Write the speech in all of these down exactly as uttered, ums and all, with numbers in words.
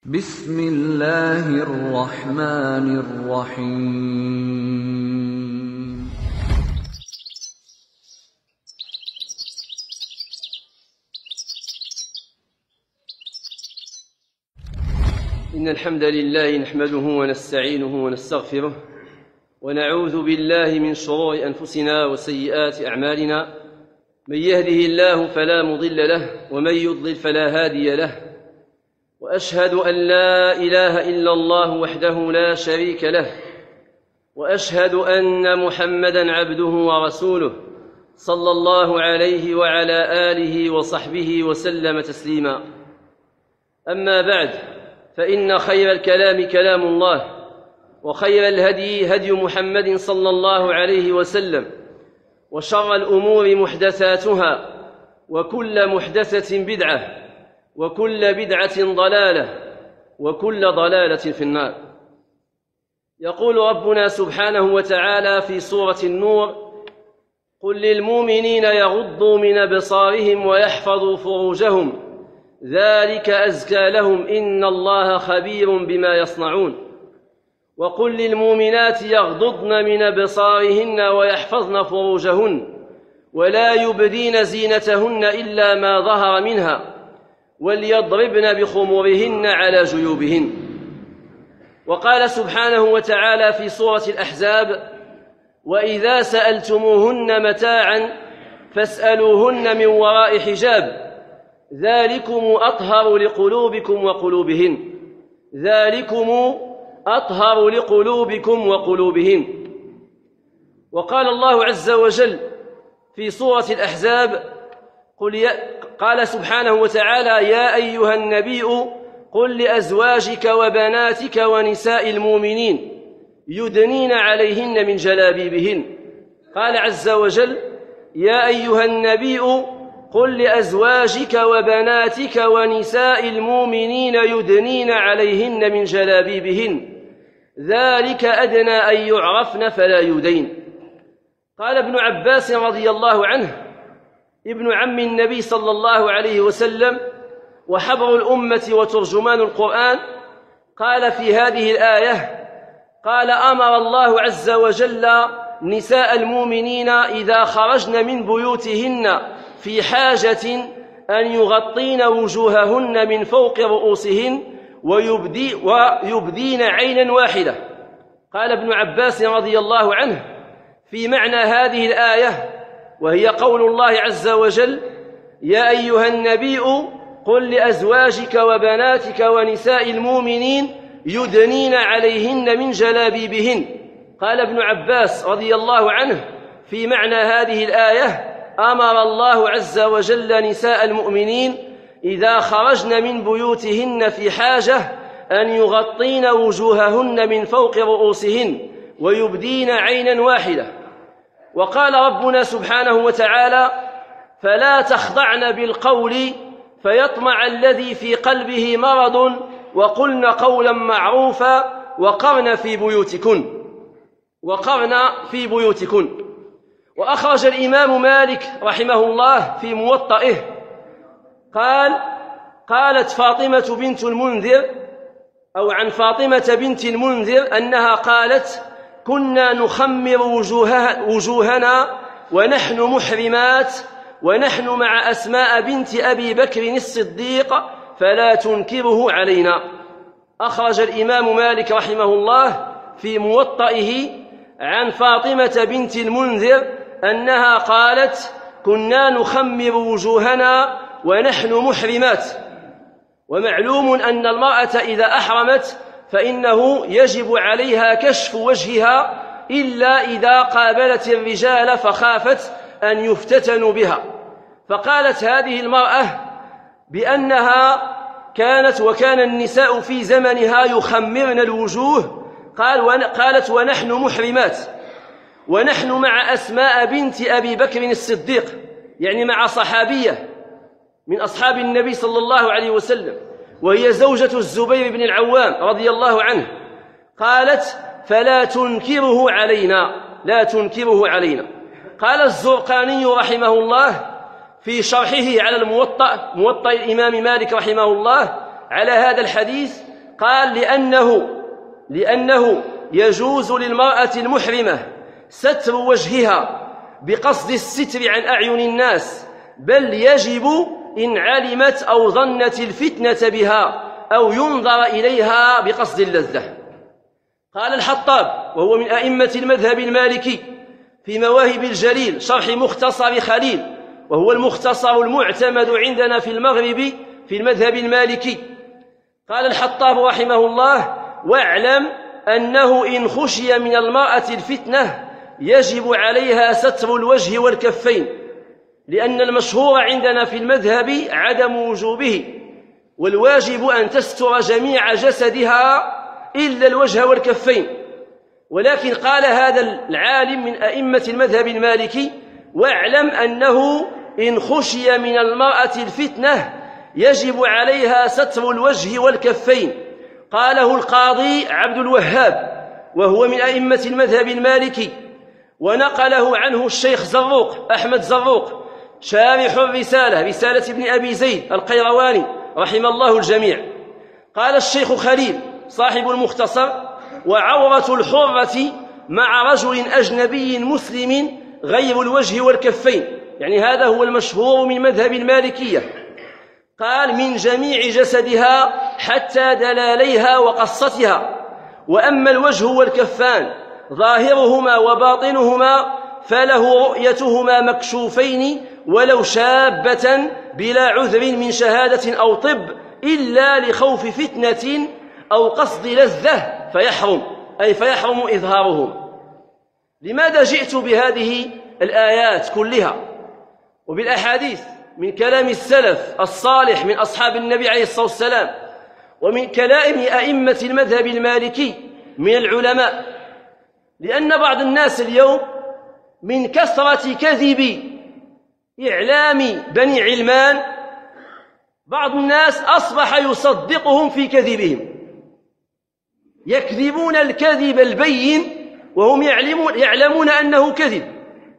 بسم الله الرحمن الرحيم. إن الحمد لله نحمده ونستعينه ونستغفره ونعوذ بالله من شرور أنفسنا وسيئات أعمالنا. من يهده الله فلا مضل له ومن يضلل فلا هادي له، وأشهد أن لا إله إلا الله وحده لا شريك له، وأشهد أن محمدًا عبده ورسوله صلى الله عليه وعلى آله وصحبه وسلم تسليما. أما بعد، فإن خير الكلام كلام الله، وخير الهدي هدي محمد صلى الله عليه وسلم، وشر الأمور محدثاتها، وكل محدثة بدعة، وكل بدعة ضلالة، وكل ضلالة في النار. يقول ربنا سبحانه وتعالى في سورة النور: قل للمؤمنين يغضوا من أبصارهم ويحفظوا فروجهم ذلك أزكى لهم إن الله خبير بما يصنعون. وقل للمؤمنات يغضضن من أبصارهن ويحفظن فروجهن ولا يبدين زينتهن إلا ما ظهر منها وليضربن بخمرهن على جيوبهن. وقال سبحانه وتعالى في سورة الأحزاب: وإذا سألتموهن متاعا فاسألوهن من وراء حجاب ذلكم أطهر لقلوبكم وقلوبهن ذلكم أطهر لقلوبكم وقلوبهن. وقال الله عز وجل في سورة الأحزاب: قل يا قال سبحانه وتعالى: يا أيها النبي قل لأزواجك وبناتك ونساء المؤمنين يدنين عليهن من جلابيبهن. قال عز وجل: يا أيها النبي قل لأزواجك وبناتك ونساء المؤمنين يدنين عليهن من جلابيبهن ذلك أدنى أن يعرفن فلا يؤذين. قال ابن عباس رضي الله عنه ابن عم النبي صلى الله عليه وسلم وحبر الأمة وترجمان القرآن، قال في هذه الآية: قال أمر الله عز وجل نساء المؤمنين إذا خرجن من بيوتهن في حاجة أن يغطين وجوههن من فوق رؤوسهن ويبدي ويبدين عينا واحدة. قال ابن عباس رضي الله عنه في معنى هذه الآية، وهي قول الله عز وجل: يا أيها النبي قل لأزواجك وبناتك ونساء المؤمنين يدنين عليهن من جلابيبهن. قال ابن عباس رضي الله عنه في معنى هذه الآية: أمر الله عز وجل نساء المؤمنين إذا خرجن من بيوتهن في حاجة أن يغطين وجوههن من فوق رؤوسهن ويبدين عينا واحدة. وقال ربنا سبحانه وتعالى: فلا تخضعن بالقول فيطمع الذي في قلبه مرض وقلن قولا معروفا وقرن في بيوتكن وقرن في بيوتكن. وأخرج الإمام مالك رحمه الله في موطئه قال: قالت فاطمة بنت المنذر، أو عن فاطمة بنت المنذر أنها قالت: كنا نخمر وجوهها وجوهنا ونحن محرمات ونحن مع أسماء بنت أبي بكر الصديق فلا تنكره علينا. أخرج الإمام مالك رحمه الله في موطئه عن فاطمة بنت المنذر أنها قالت: كنا نخمر وجوهنا ونحن محرمات. ومعلوم أن المرأة إذا أحرمت فإنه يجب عليها كشف وجهها إلا إذا قابلت الرجال فخافت أن يفتتنوا بها. فقالت هذه المرأة بأنها كانت وكان النساء في زمنها يخمرن الوجوه، قال قالت: ونحن محرمات ونحن مع أسماء بنت أبي بكر الصديق، يعني مع صحابية من أصحاب النبي صلى الله عليه وسلم، وهي زوجة الزبير بن العوام رضي الله عنه. قالت: فلا تنكره علينا لا تنكره علينا. قال الزرقاني رحمه الله في شرحه على الموطأ موطأ الإمام مالك رحمه الله على هذا الحديث: قال لأنه لأنه يجوز للمرأة المحرمة ستر وجهها بقصد الستر عن أعين الناس، بل يجب إن علمت أو ظنت الفتنة بها أو ينظر إليها بقصد اللذة. قال الحطاب وهو من أئمة المذهب المالكي في مواهب الجليل شرح مختصر خليل، وهو المختصر المعتمد عندنا في المغرب في المذهب المالكي، قال الحطاب رحمه الله: واعلم أنه إن خشي من المرأة الفتنة يجب عليها ستر الوجه والكفين، لأن المشهور عندنا في المذهب عدم وجوبه، والواجب أن تستر جميع جسدها إلا الوجه والكفين. ولكن قال هذا العالم من أئمة المذهب المالكي: واعلم أنه إن خشي من المرأة الفتنة يجب عليها ستر الوجه والكفين. قاله القاضي عبد الوهاب وهو من أئمة المذهب المالكي، ونقله عنه الشيخ زروق أحمد زروق شارح الرسالة رسالة ابن أبي زيد القيرواني رحم الله الجميع. قال الشيخ خليل صاحب المختصر: وعورة الحرة مع رجل أجنبي مسلم غير الوجه والكفين، يعني هذا هو المشهور من مذهب المالكية. قال: من جميع جسدها حتى دلاليها وقصتها. وأما الوجه والكفان ظاهرهما وباطنهما فله رؤيتهما مكشوفين ولو شابة بلا عذر من شهادة أو طب، إلا لخوف فتنة أو قصد لذة فيحرم، أي فيحرم إظهارهم. لماذا جئت بهذه الآيات كلها وبالأحاديث من كلام السلف الصالح من أصحاب النبي عليه الصلاة والسلام ومن كلام أئمة المذهب المالكي من العلماء؟ لأن بعض الناس اليوم من كثرة كذب إعلام بني علمان بعض الناس أصبح يصدقهم في كذبهم، يكذبون الكذب البين وهم يعلمون أنه كذب،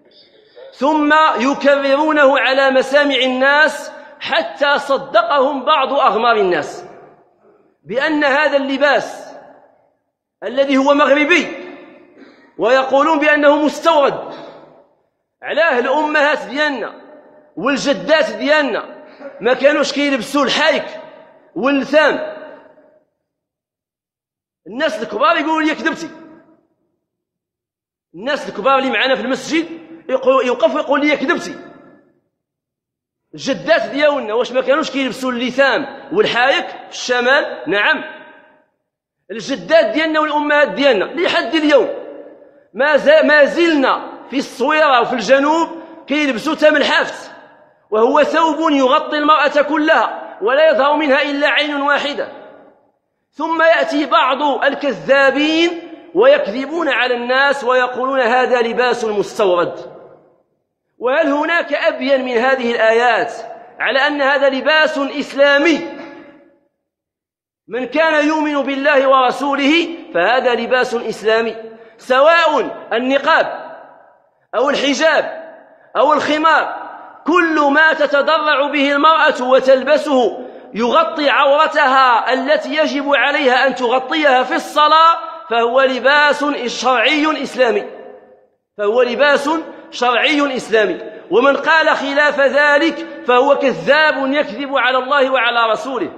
ثم يكررونه على مسامع الناس حتى صدقهم بعض أغمار الناس بأن هذا اللباس الذي هو مغربي ويقولون بأنه مستورد، علاه الأمهات ديالنا والجدات ديالنا ما كانوش كيلبسوا الحايك واللثام. الناس الكبار يقولوا لي كذبتي، الناس الكبار اللي معنا في المسجد يوقفوا يقول لي كذبتي. الجدات ديالنا واش ما كانوش كيلبسوا اللثام والحايك في الشمال؟ نعم، الجدات ديالنا والأمهات ديالنا لحد اليوم ما ما زلنا في الصويرة وفي الجنوب كيلبسوا تام الحافت، وهو ثوب يغطي المرأة كلها ولا يظهر منها إلا عين واحدة. ثم يأتي بعض الكذابين ويكذبون على الناس ويقولون هذا لباس مستورد. وهل هناك أبين من هذه الآيات على أن هذا لباس إسلامي؟ من كان يؤمن بالله ورسوله فهذا لباس إسلامي، سواء النقاب أو الحجاب أو الخمار، كل ما تتضرع به المرأة وتلبسه يغطي عورتها التي يجب عليها أن تغطيها في الصلاة فهو لباس شرعي إسلامي، فهو لباس شرعي إسلامي. ومن قال خلاف ذلك فهو كذاب يكذب على الله وعلى رسوله.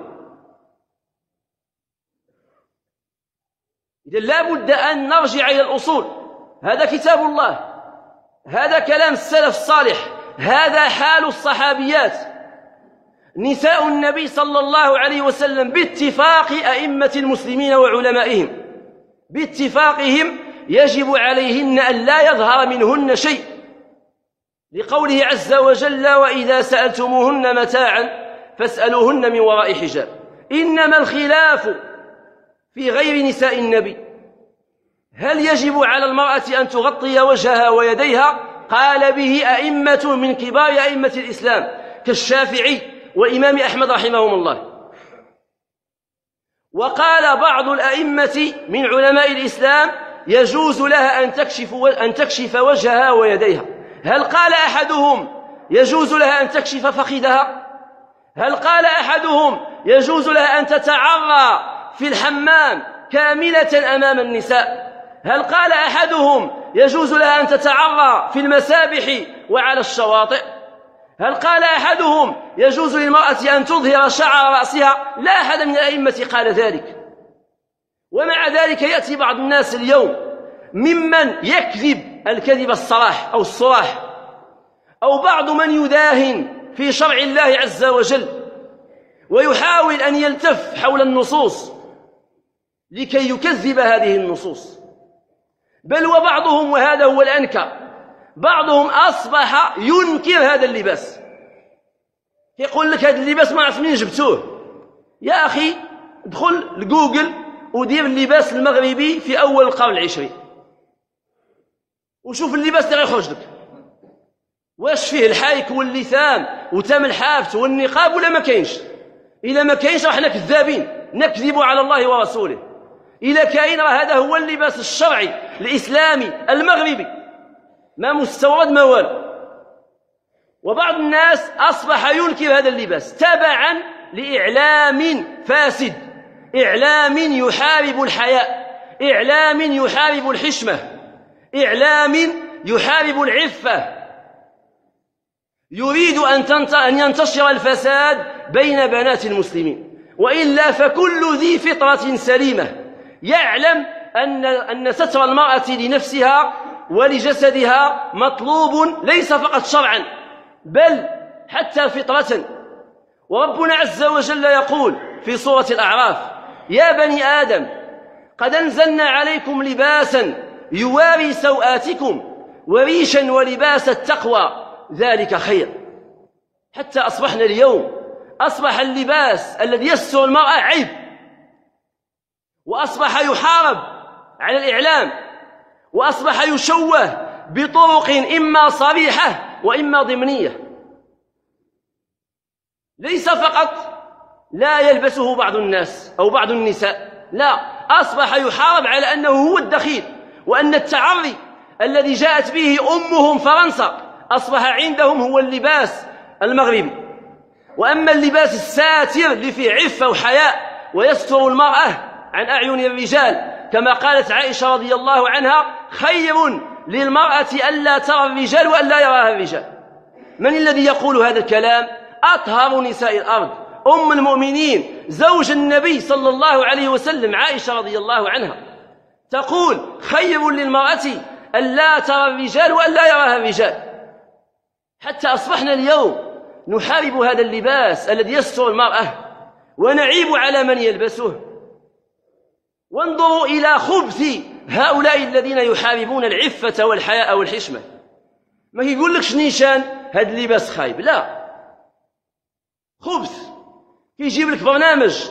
إذا لا بد أن نرجع إلى الأصول، هذا كتاب الله، هذا كلام السلف الصالح، هذا حال الصحابيات نساء النبي صلى الله عليه وسلم باتفاق أئمة المسلمين وعلمائهم، باتفاقهم يجب عليهن أن لا يظهر منهن شيء، لقوله عز وجل: وإذا سألتموهن متاعا فاسألوهن من وراء حجاب. إنما الخلاف في غير نساء النبي، هل يجب على المرأة أن تغطي وجهها ويديها؟ قال به أئمة من كبار أئمة الإسلام كالشافعي والإمام أحمد رحمهم الله. وقال بعض الأئمة من علماء الإسلام يجوز لها أن تكشف, أن تكشف وجهها ويديها. هل قال أحدهم يجوز لها أن تكشف فخذها؟ هل قال أحدهم يجوز لها أن تتعرى في الحمام كاملة أمام النساء؟ هل قال أحدهم يجوز لها أن تتعرى في المسابح وعلى الشواطئ؟ هل قال أحدهم يجوز للمرأة أن تظهر شعر رأسها؟ لا أحد من الأئمة قال ذلك. ومع ذلك يأتي بعض الناس اليوم ممن يكذب الكذب الصراح أو الصراح، أو بعض من يداهن في شرع الله عز وجل ويحاول أن يلتف حول النصوص لكي يكذب هذه النصوص. بل وبعضهم، وهذا هو الأنكى، بعضهم أصبح ينكر هذا اللباس، يقول لك هذا اللباس ما عرفت منين جبتوه. يا أخي ادخل لجوجل ودير اللباس المغربي في أول القرن العشرين وشوف اللباس اللي غيخرج لك، واش فيه الحايك واللثام وتم الحافت والنقاب ولا ما كاينش؟ إذا ما كاينش راحنا كذابين نكذب على الله ورسوله. إذا كاين راه هذا هو اللباس الشرعي الإسلامي المغربي، ما مستورد ما والو. وبعض الناس أصبح ينكر هذا اللباس تبعا لإعلام فاسد، إعلام يحارب الحياء، إعلام يحارب الحشمة، إعلام يحارب العفة، يريد أن ينتشر الفساد بين بنات المسلمين. وإلا فكل ذي فطرة سليمة يعلم أن أن ستر المرأة لنفسها ولجسدها مطلوب ليس فقط شرعا بل حتى فطرة. وربنا عز وجل يقول في سورة الأعراف: يا بني آدم قد أنزلنا عليكم لباسا يواري سوآتكم وريشا ولباس التقوى ذلك خير. حتى أصبحنا اليوم أصبح اللباس الذي يستر المرأة عيب، وأصبح يحارب على الإعلام، وأصبح يشوه بطرق إما صريحة وإما ضمنية. ليس فقط لا يلبسه بعض الناس أو بعض النساء، لا، أصبح يحارب على أنه هو الدخيل، وأن التعري الذي جاءت به أمهم فرنسا أصبح عندهم هو اللباس المغربي. وأما اللباس الساتر اللي فيه عفة وحياء ويستر المرأة عن أعين الرجال، كما قالت عائشة رضي الله عنها: خير للمرأة ألا ترى الرجال وألا يراها الرجال. من الذي يقول هذا الكلام؟ أطهر نساء الأرض، أم المؤمنين، زوج النبي صلى الله عليه وسلم، عائشة رضي الله عنها، تقول: خير للمرأة ألا ترى الرجال وألا يراها الرجال. حتى أصبحنا اليوم نحارب هذا اللباس الذي يستر المرأة ونعيب على من يلبسه. وانظروا إلى خبث هؤلاء الذين يحاربون العفة والحياء والحشمة. ما يقول لكش نيشان هذا اللباس خايب، لا، خبث. يجيب لك برنامج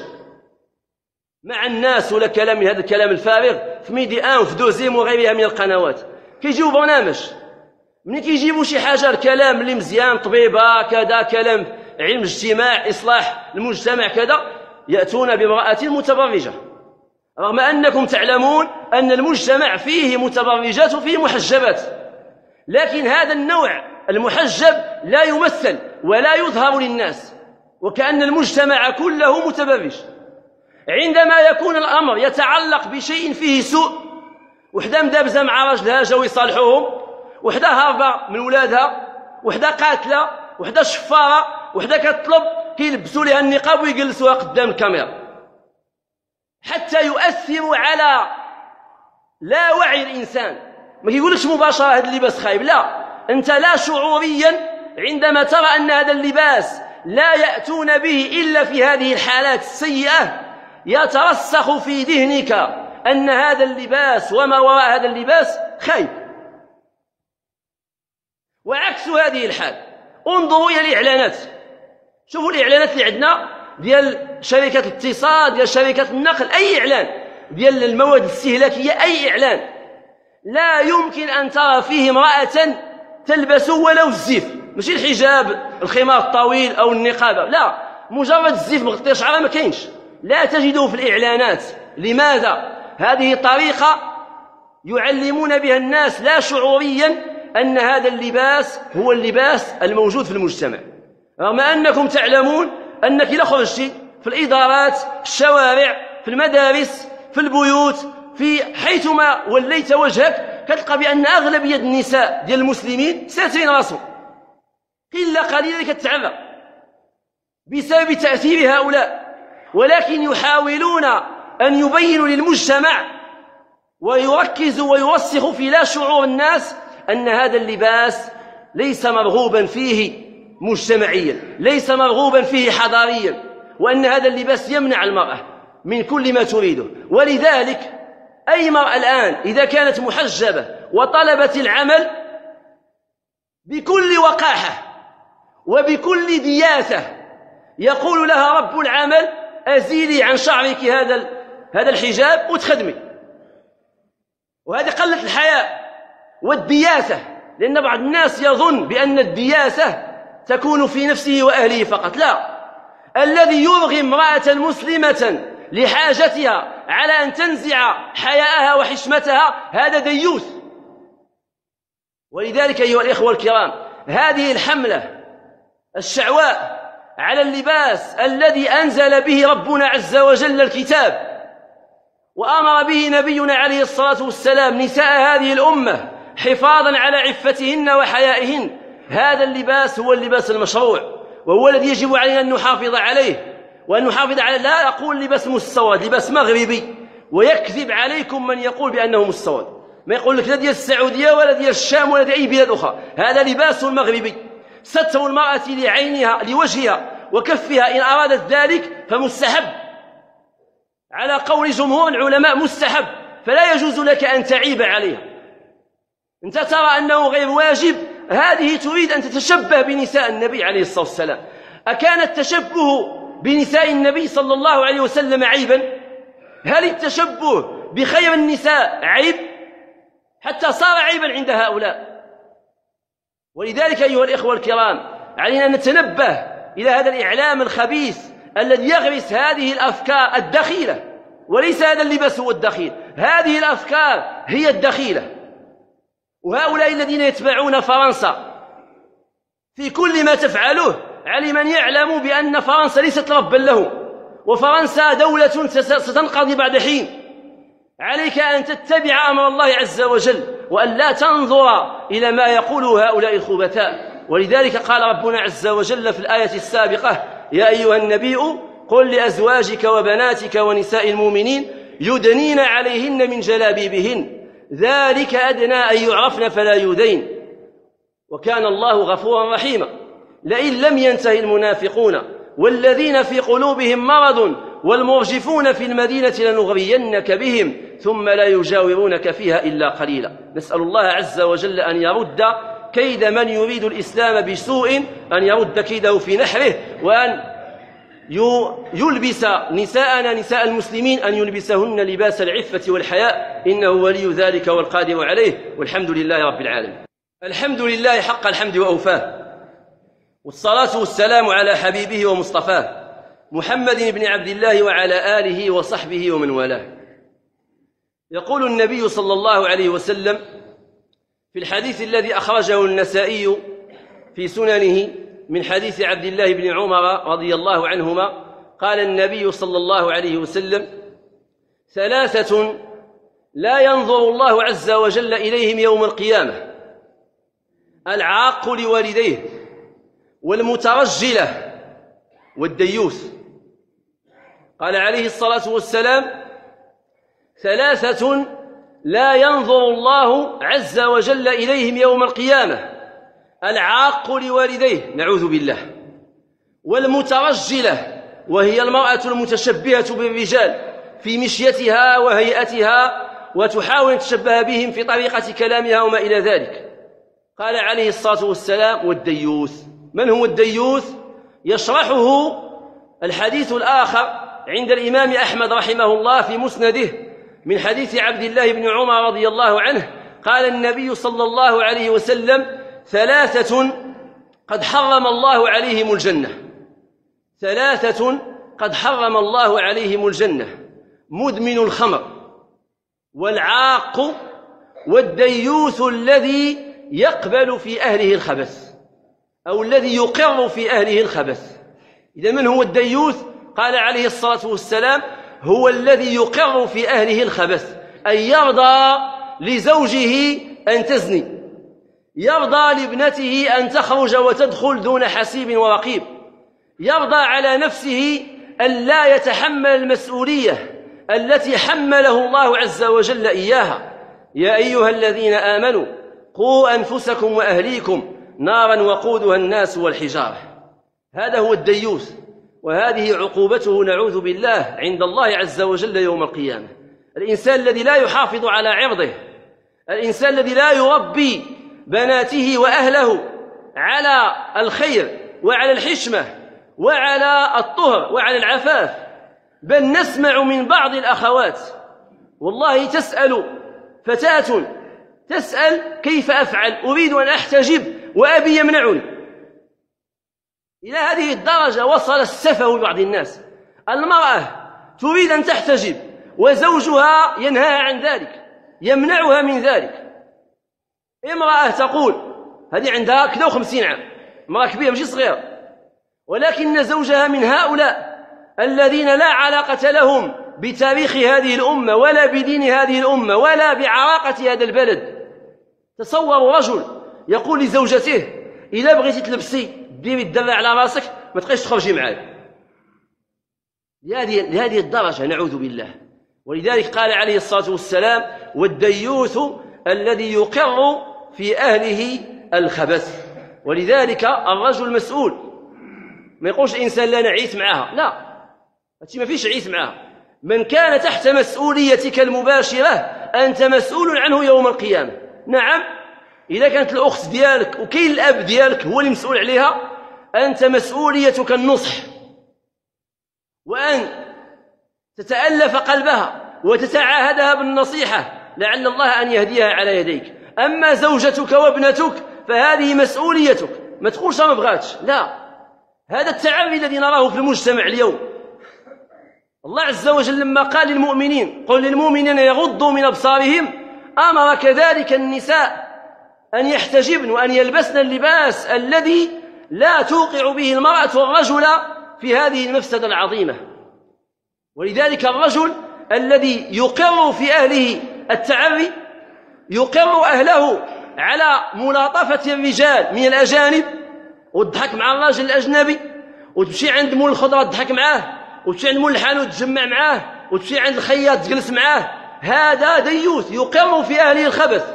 مع الناس ولا كلام من هذا الكلام الفارغ في ميدي ان وفي دوزيم وغيرها من القنوات، كيجيبوا برنامج، ملي كيجيبوا شي حاجه الكلام اللي مزيان، طبيبه كذا، كلام علم اجتماع، اصلاح المجتمع كذا، ياتون بامراه متبرجه، رغم انكم تعلمون ان المجتمع فيه متبرجات وفيه محجبات، لكن هذا النوع المحجب لا يمثل ولا يظهر للناس، وكأن المجتمع كله متبرج. عندما يكون الأمر يتعلق بشيء فيه سوء، وحدة مدابزة مع راجلها جاو يصالحوهم، وحدة هاربة من ولادها، وحدة قاتلة، وحدة شفارة، وحدة كتطلب، كيلبسوا لها النقاب ويجلسوها قدام الكاميرا حتى يؤثروا على لا وعي الإنسان. ما يقولكش مباشرة هذا اللباس خايب، لا، أنت لا شعوريا عندما ترى أن هذا اللباس لا يأتون به إلا في هذه الحالات السيئة، يترسخ في ذهنك أن هذا اللباس وما وراء هذا اللباس خايب. وعكس هذه الحال، انظروا إلى الإعلانات، شوفوا الإعلانات اللي عندنا ديال شركة الاتصال، ديال شركة النقل، أي إعلان ديال المواد الاستهلاكية، أي إعلان لا يمكن أن ترى فيه امرأة تلبس ولو الزيف، ماشي الحجاب الخمار الطويل أو النقابة، لا، مجرد الزيف مغطي شعرها ما كاينش، لا تجده في الإعلانات. لماذا؟ هذه طريقة يعلمون بها الناس لا شعوريا أن هذا اللباس هو اللباس الموجود في المجتمع، رغم أنكم تعلمون أنك إذا خرجتي في الإدارات، الشوارع، في المدارس، في البيوت، في حيثما وليت وجهك كتلقى بأن أغلبية النساء ديال المسلمين ساترين راسهم، قلة قليلة كتعرى بسبب تأثير هؤلاء، ولكن يحاولون أن يبينوا للمجتمع ويركزوا ويرسخوا في لا شعور الناس أن هذا اللباس ليس مرغوبا فيه مجتمعيا، ليس مرغوبا فيه حضاريا، وأن هذا اللباس يمنع المرأة من كل ما تريده. ولذلك أي مرأة الآن إذا كانت محجبة وطلبت العمل بكل وقاحة وبكل دياثة يقول لها رب العمل أزيلي عن شعرك هذا هذا الحجاب وتخدمي. وهذه قلة الحياء والدياثة، لأن بعض الناس يظن بأن الدياثة تكون في نفسه وأهله فقط. لا، الذي يرغم امرأة مسلمة لحاجتها على أن تنزع حياءها وحشمتها هذا ديوث. ولذلك أيها الإخوة الكرام، هذه الحملة الشعواء على اللباس الذي أنزل به ربنا عز وجل الكتاب وأمر به نبينا عليه الصلاة والسلام نساء هذه الأمة حفاظا على عفتهن وحيائهن، هذا اللباس هو اللباس المشروع، وهو الذي يجب علينا أن نحافظ عليه وأن نحافظ على، لا أقول لباس مستورد، لباس مغربي. ويكذب عليكم من يقول بأنه مستورد، ما يقول لك لا ديال السعودية ولا ديال الشام ولا ديال أي بلاد أخرى، هذا لباس مغربي. ستر المرأة لعينها لوجهها وكفها إن أرادت ذلك فمستحب، على قول جمهور العلماء مستحب، فلا يجوز لك أن تعيب عليها. أنت ترى أنه غير واجب، هذه تريد أن تتشبه بنساء النبي عليه الصلاة والسلام. أكان التشبه بنساء النبي صلى الله عليه وسلم عيبا؟ هل التشبه بخير النساء عيب؟ حتى صار عيبا عند هؤلاء. ولذلك أيها الإخوة الكرام، علينا أن نتنبه إلى هذا الإعلام الخبيث الذي يغرس هذه الأفكار الدخيلة، وليس هذا اللباس هو الدخيل، هذه الأفكار هي الدخيلة. وهؤلاء الذين يتبعون فرنسا في كل ما تفعله، على من يعلم بأن فرنسا ليست ربا له، وفرنسا دولة ستنقضي بعد حين. عليك أن تتبع أمر الله عز وجل وأن لا تنظر إلى ما يقوله هؤلاء الخبثاء. ولذلك قال ربنا عز وجل في الآية السابقة: يا أيها النبي قل لأزواجك وبناتك ونساء المؤمنين يدنين عليهن من جلابيبهن ذلك أدنى أن يعرفن فلا يؤذين وكان الله غفورا رحيما. لئن لم ينتهي المنافقون والذين في قلوبهم مرض والمرجفون في المدينة لنغرينك بهم ثم لا يجاورونك فيها إلا قليلا. نسأل الله عز وجل أن يرد كيد من يريد الإسلام بسوء، أن يرد كيده في نحره، وأن يلبس نساءنا نساء المسلمين أن يلبسهن لباس العفة والحياء، إنه ولي ذلك والقادر عليه، والحمد لله رب العالمين. الحمد لله حق الحمد وأوفاه، والصلاة والسلام على حبيبه ومصطفاه محمد بن عبد الله وعلى آله وصحبه ومن والاه. يقول النبي صلى الله عليه وسلم في الحديث الذي أخرجه النسائي في سننه من حديث عبد الله بن عمر رضي الله عنهما، قال النبي صلى الله عليه وسلم: ثلاثة لا ينظر الله عز وجل إليهم يوم القيامة: العاق لوالديه، والمترجلة، والديوث. قال عليه الصلاة والسلام: ثلاثة لا ينظر الله عز وجل إليهم يوم القيامة: العاق لوالديه، نعوذ بالله، والمترجلة، وهي المرأة المتشبهة بالرجال في مشيتها وهيئتها وتحاول أن تشبه بهم في طريقة كلامها وما إلى ذلك. قال عليه الصلاة والسلام: والديوث. من هو الديوث؟ يشرحه الحديث الآخر عند الإمام أحمد رحمه الله في مسنده من حديث عبد الله بن عمر رضي الله عنه، قال النبي صلى الله عليه وسلم: ثلاثة قد حرم الله عليهم الجنة، ثلاثة قد حرم الله عليهم الجنة: مدمن الخمر، والعاق، والديوث الذي يقبل في أهله الخبث، أو الذي يقر في أهله الخبث. إذا من هو الديوث؟ قال عليه الصلاة والسلام: هو الذي يقر في أهله الخبث، أي يرضى لزوجه أن تزني، يرضى لابنته أن تخرج وتدخل دون حسيب ورقيب، يرضى على نفسه أن لا يتحمل المسؤولية التي حمله الله عز وجل إياها. يا أيها الذين آمنوا قوا أنفسكم وأهليكم نارا وقودها الناس والحجارة. هذا هو الديوث، وهذه عقوبته نعوذ بالله عند الله عز وجل يوم القيامة. الإنسان الذي لا يحافظ على عرضه، الإنسان الذي لا يربي بناته وأهله على الخير وعلى الحشمة وعلى الطهر وعلى العفاف. بل نسمع من بعض الأخوات والله تسأل فتاة تسأل كيف أفعل، أريد أن أحتجب وأبي يمنعني. إلى هذه الدرجة وصل السفه ببعض الناس. المرأة تريد أن تحتجب وزوجها ينهاها عن ذلك، يمنعها من ذلك. امرأة تقول هذه عندها كذا وخمسين عام، امرأة كبيرة مش صغيرة، ولكن زوجها من هؤلاء الذين لا علاقة لهم بتاريخ هذه الأمة ولا بدين هذه الأمة ولا بعراقة هذا البلد. تصوروا رجل يقول لزوجته إذا بغيتي تلبسي ديري الدرع على راسك ما تبقيش تخرجي معايا. لهذه لهذه الدرجة نعوذ بالله. ولذلك قال عليه الصلاة والسلام والديوث الذي يقر في أهله الخبث. ولذلك الرجل مسؤول، ما يقولش الإنسان لا نعيث معها، لا، أنت ما فيش عيث معها. من كان تحت مسؤوليتك المباشرة أنت مسؤول عنه يوم القيامة. نعم، إذا كانت الأخت ديالك وكاين الأب ديالك هو اللي مسؤول عليها، أنت مسؤوليتك النصح وأن تتألف قلبها وتتعاهدها بالنصيحة لعل الله أن يهديها على يديك. أما زوجتك وابنتك فهذه مسؤوليتك، ما تقولش ما بغاتش، لا. هذا التعري الذي نراه في المجتمع اليوم. الله عز وجل لما قال للمؤمنين قل للمؤمنين يغضوا من أبصارهم أمر كذلك النساء أن يحتجبن وأن يلبسن اللباس الذي لا توقع به المرأة والرجل في هذه المفسدة العظيمة. ولذلك الرجل الذي يقر في أهله التعري يقر أهله على ملاطفة الرجال من الأجانب، وتضحك مع الراجل الأجنبي، وتمشي عند مول الخضرة تضحك معاه، وتمشي عند مول الحانوت تجمع معاه، وتمشي عند الخياط تجلس معاه. هذا ديوث يقر في أهله الخبث.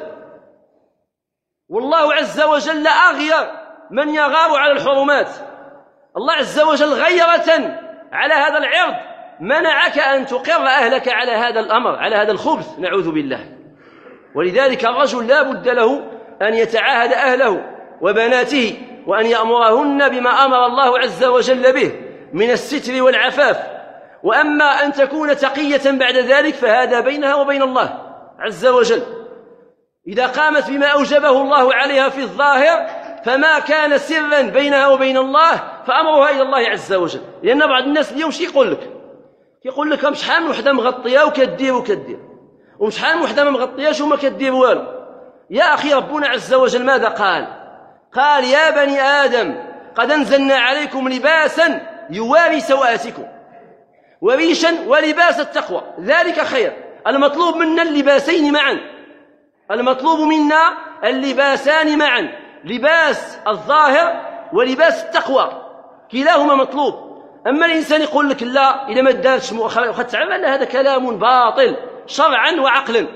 والله عز وجل أغير من يغار على الحرمات. الله عز وجل غيرة على هذا العرض منعك أن تقر أهلك على هذا الأمر، على هذا الخبث، نعوذ بالله. ولذلك الرجل لا بد له أن يتعاهد أهله وبناته وأن يأمرهن بما أمر الله عز وجل به من الستر والعفاف. وأما أن تكون تقية بعد ذلك فهذا بينها وبين الله عز وجل. إذا قامت بما أوجبه الله عليها في الظاهر فما كان سرا بينها وبين الله فأمرها إلى الله عز وجل. لأن بعض الناس اليوم شي يقول لك، يقول لك شحال من وحدة مغطية وكدير وكدير، وشحال من وحدة ما مغطياش وما كدير والو. يا أخي ربنا عز وجل ماذا قال؟ قال يا بني آدم قد أنزلنا عليكم لباسا يواري سوآتكم وريشا ولباس التقوى ذلك خير. المطلوب منا اللباسين معا، المطلوب منا اللباسان معا، لباس الظاهر ولباس التقوى، كلاهما مطلوب. أما الإنسان يقول لك لا إذا ما دارتش مؤخرا وخدت عمل، هذا كلام باطل شرعا وعقلا.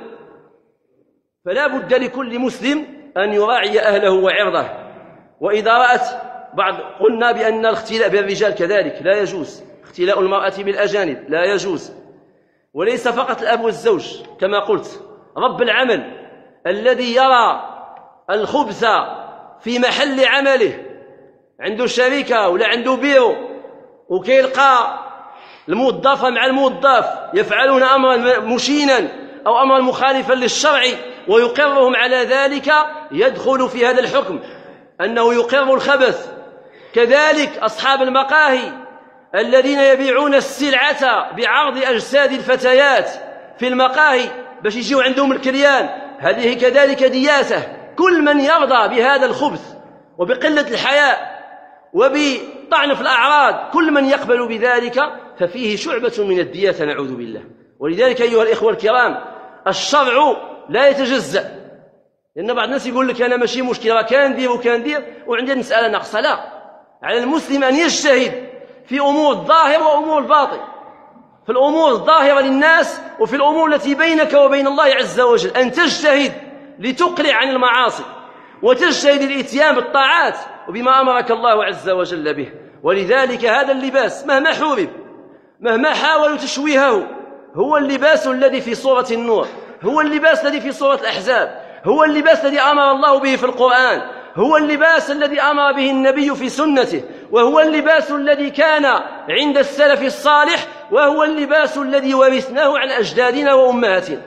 فلا بد لكل مسلم أن يراعي أهله وعرضه. وإذا رأت بعض، قلنا بأن الاختلاء بالرجال كذلك لا يجوز، اختلاء المرأة بالأجانب لا يجوز. وليس فقط الأب والزوج كما قلت، رب العمل الذي يرى الخبث في محل عمله، عنده شركة ولا عنده بيرو، وكيلقى الموظفة مع الموظف يفعلون أمرا مشينا أو أمرا مخالفا للشرع ويقرهم على ذلك، يدخل في هذا الحكم أنه يقر الخبث. كذلك أصحاب المقاهي الذين يبيعون السلعة بعرض أجساد الفتيات في المقاهي باش يجيوا عندهم الكريان، هذه كذلك دياسة. كل من يرضى بهذا الخبث وبقلة الحياء وبطعن في الأعراض، كل من يقبل بذلك ففيه شعبة من الدية نعوذ بالله. ولذلك أيها الإخوة الكرام الشرع لا يتجزأ، لأن بعض الناس يقول لك أنا ماشي مشكلة كان ندير وكان ندير وعندي المسألة ناقصة. لا، على المسلم أن يجتهد في أمور الظاهر وأمور الباطن، في الأمور الظاهرة للناس وفي الأمور التي بينك وبين الله عز وجل، أن تجتهد لتقلع عن المعاصي وتجتهد للإتيان بالطاعات وبما أمرك الله عز وجل به. ولذلك هذا اللباس مهما حورب، مهما حاولوا تشويهه، هو اللباس الذي في سورة النور، هو اللباس الذي في سورة الأحزاب، هو اللباس الذي أمر الله به في القرآن، هو اللباس الذي أمر به النبي في سنته، وهو اللباس الذي كان عند السلف الصالح، وهو اللباس الذي ورثناه عن أجدادنا وأمهاتنا.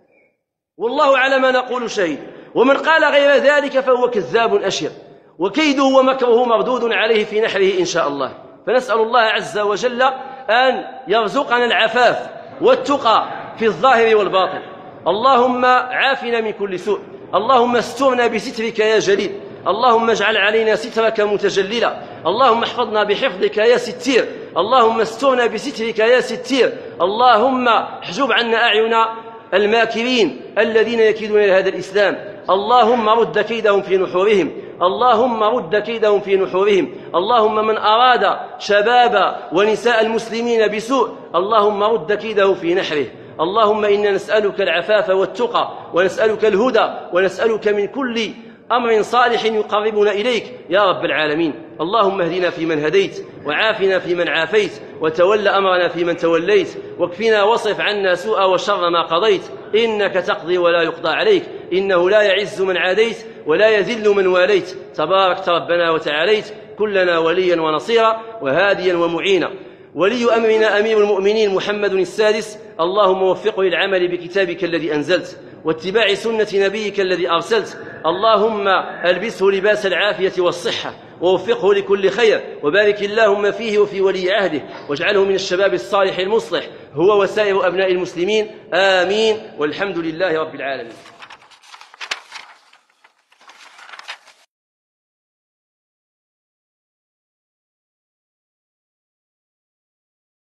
والله على ما نقول شهيد. ومن قال غير ذلك فهو كذاب أشر، وكيده ومكره مردود عليه في نحره إن شاء الله. فنسأل الله عز وجل أن يرزقنا العفاف والتقى في الظاهر والباطن. اللهم عافنا من كل سوء، اللهم استرنا بسترك يا جليل، اللهم اجعل علينا سترك متجللا، اللهم احفظنا بحفظك يا ستير، اللهم استرنا بسترك يا ستير، اللهم احجب عنا أعين الماكرين الذين يكيدون إلى هذا الإسلام، اللهم رد كيدهم في نحورهم، اللهم رد كيدهم في نحورهم، اللهم من أراد شباب ونساء المسلمين بسوء اللهم رد كيده في نحره. اللهم إنا نسألك العفاف والتقى، ونسألك الهدى، ونسألك من كل أمر صالح يقربنا إليك يا رب العالمين. اللهم اهدنا فيمن هديت، وعافنا فيمن عافيت، وتول أمرنا فيمن توليت، واكفنا واصرف عنا سوء وشر ما قضيت، إنك تقضي ولا يقضى عليك، إنه لا يعز من عاديت ولا يذل من واليت، تباركت ربنا وتعاليت، كلنا وليا ونصيرا وهاديا ومعينا. ولي أمرنا أمير المؤمنين محمد السادس، اللهم وفقه للعمل بكتابك الذي أنزلت واتباع سنة نبيك الذي أرسلت، اللهم ألبسه لباس العافية والصحة ووفقه لكل خير، وبارك اللهم فيه وفي ولي عهده، واجعله من الشباب الصالح المصلح هو وسائر أبناء المسلمين، آمين، والحمد لله رب العالمين.